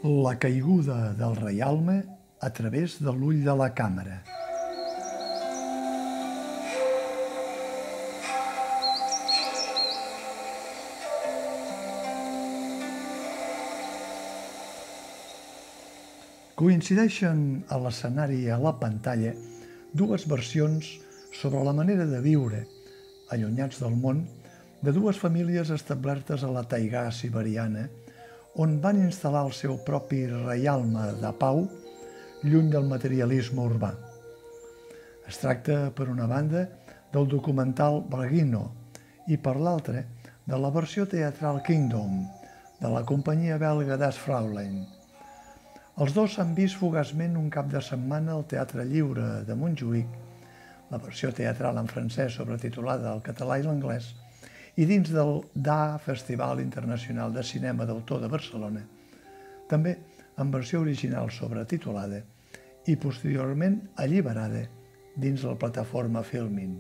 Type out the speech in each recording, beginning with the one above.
La caiguda del reialme a través de l'ull de la càmera. Coincideixen a l'escenari i a la pantalla dues versions sobre la manera de viure, allunyats del món, de dues famílies establertes a la taigà siberiana, on van instal·lar el seu propi reialme de pau, lluny del materialisme urbà. Es tracta, per una banda, del documental Bragino i, per l'altra, de la versió teatral Kingdom, de la companyia belga Das Fraulein. Els dos s'han vist fugaçment un cap de setmana al Teatre Lliure de Montjuïc, la versió teatral en francès sobretitulada al català i l'anglès, i dins del DA Festival Internacional de Cinema d'Autor de Barcelona, també en versió original sobretitulada i posteriorment alliberada dins la plataforma Filmin.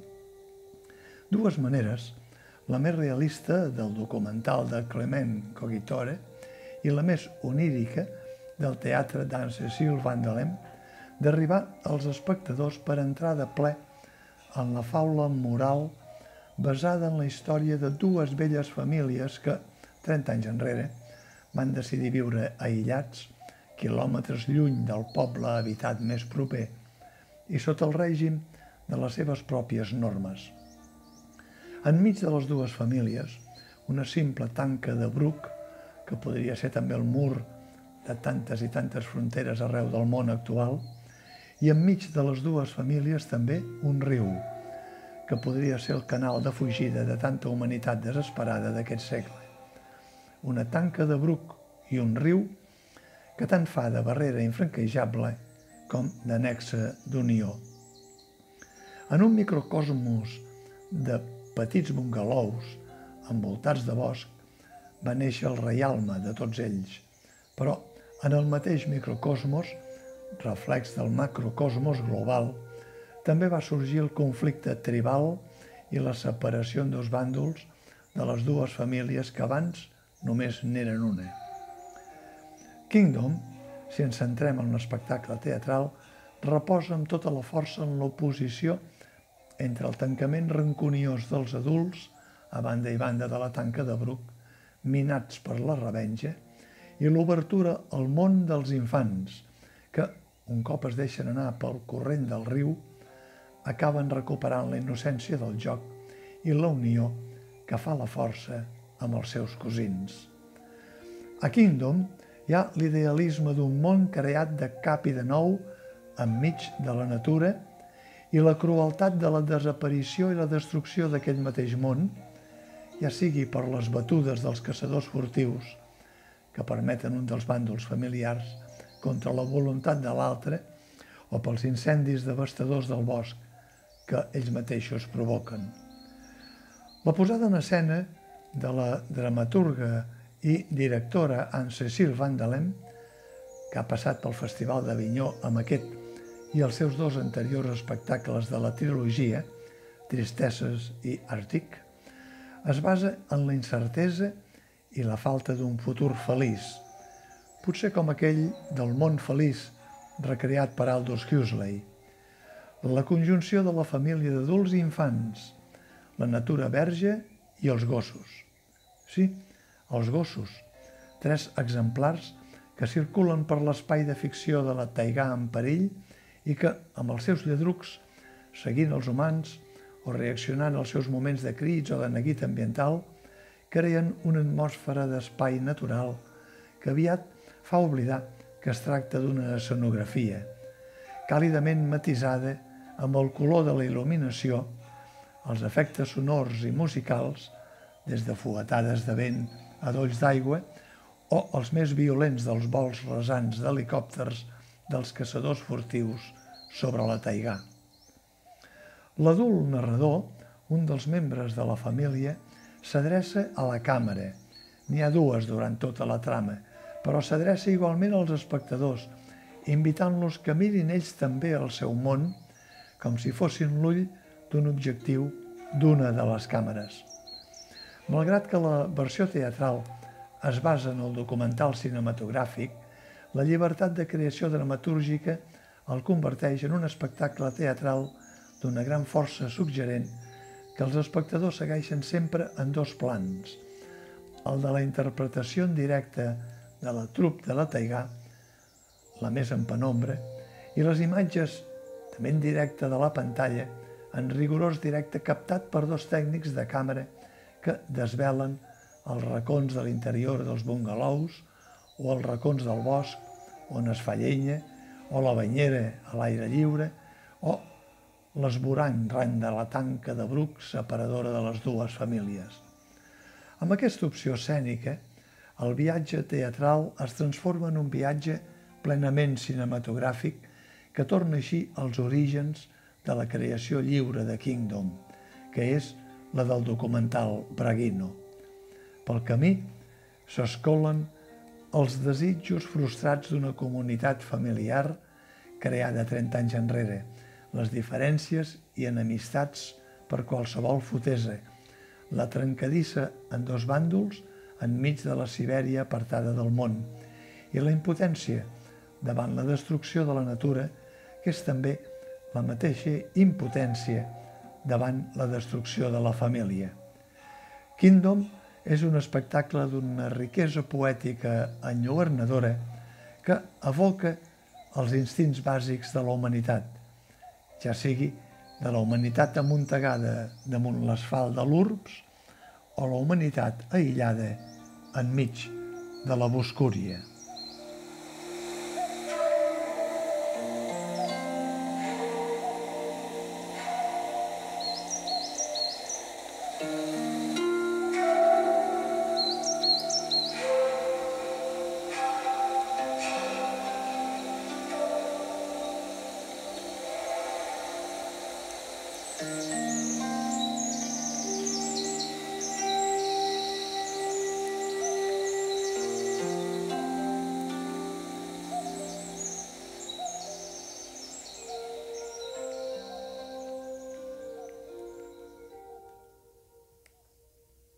Dues maneres, la més realista del documental de Clement Cogitore i la més onírica del teatre d'Anne-Cécile Vandelem, d'arribar als espectadors per entrar de ple en la faula moral basada en la història de dues velles famílies que, 30 anys enrere, van decidir viure aïllats, quilòmetres lluny del poble habitat més proper i sota el règim de les seves pròpies normes. Enmig de les dues famílies, una simple tanca de bruc, que podria ser també el mur de tantes i tantes fronteres arreu del món actual, i enmig de les dues famílies també un riu, que podria ser el canal de fugida de tanta humanitat desesperada d'aquest segle. Una tanca de bruc i un riu que tant fa de barrera infranquejable com de nexe d'unió. En un microcosmos de petits bungalous envoltats de bosc va néixer el reialme de tots ells, però en el mateix microcosmos, reflex del macrocosmos global, també va sorgir el conflicte tribal i la separació en dos bàndols de les dues famílies que abans només n'eren una. Kingdom, si ens centrem en l'espectacle teatral, reposa amb tota la força en l'oposició entre el tancament rancuniós dels adults, a banda i banda de la tanca de bruc, minats per la revenja, i l'obertura al món dels infants, que, un cop es deixen anar pel corrent del riu, acaben recuperant la innocència del joc i la unió que fa la força amb els seus cosins. A Kingdom hi ha l'idealisme d'un món creat de cap i de nou enmig de la natura i la crueltat de la desaparició i la destrucció d'aquell mateix món, ja sigui per les batudes dels caçadors furtius que permeten un dels bàndols familiars contra la voluntat de l'altre o pels incendis devastadors del bosc que ells mateixos provoquen. La posada en escena de la dramaturga i directora Anne-Cécile Vandelem, que ha passat pel Festival d'Avinyó amb aquest i els seus dos anteriors espectacles de la trilogia, Tristesses i Àrtic, es basa en la incertesa i la falta d'un futur feliç, potser com aquell del món feliç recreat per Aldous Huxley. La conjunció de la família d'adults i infants, la natura verge i els gossos. Sí, els gossos, 3 exemplars que circulen per l'espai de ficció de la taigà en perill i que, amb els seus lladrucs, seguint els humans o reaccionant als seus moments de crits o de neguit ambiental, creen una atmosfera d'espai natural que aviat fa oblidar que es tracta d'una escenografia, càlidament matisada amb el color de la il·luminació, els efectes sonors i musicals, des de fuetades de vent a dolls d'aigua, o els més violents dels vols rasants d'helicòpters dels caçadors furtius sobre la taigà. L'adult narrador, un dels membres de la família, s'adreça a la càmera. N'hi ha dues durant tota la trama, però s'adreça igualment als espectadors, invitant-los que mirin ells també el seu món com si fossin l'ull d'un objectiu d'una de les càmeres. Malgrat que la versió teatral es basa en el documental cinematogràfic, La llibertat de creació dramatúrgica el converteix en un espectacle teatral d'una gran força suggerent que els espectadors segueixen sempre en dos plans: el de la interpretació en directe de la troupe de la taigà, la més en penombra, i les imatges també en directe de la pantalla, en rigorós directe captat per dos tècnics de càmera que desvelen els racons de l'interior dels bungalous o els racons del bosc on es fa llenya, o la banyera a l'aire lliure, o l'esborany ran de la tanca de bruc separadora de les dues famílies. Amb aquesta opció escènica, el viatge teatral es transforma en un viatge plenament cinematogràfic que torna així als orígens de la creació lliure de Kingdom, que és la del documental Braguino. Pel camí s'escolen els desitjos frustrats d'una comunitat familiar creada 30 anys enrere, les diferències i enemistats per qualsevol fotesa, la trencadissa en dos bàndols enmig de la Sibèria apartada del món i la impotència davant la destrucció de la natura, que és també la mateixa impotència davant la destrucció de la família. Kingdom és un espectacle d'una riquesa poètica enlluernadora que evoca els instints bàsics de la humanitat, ja sigui de la humanitat amuntegada damunt l'asfalt de l'urbs o la humanitat aïllada enmig de la boscúria.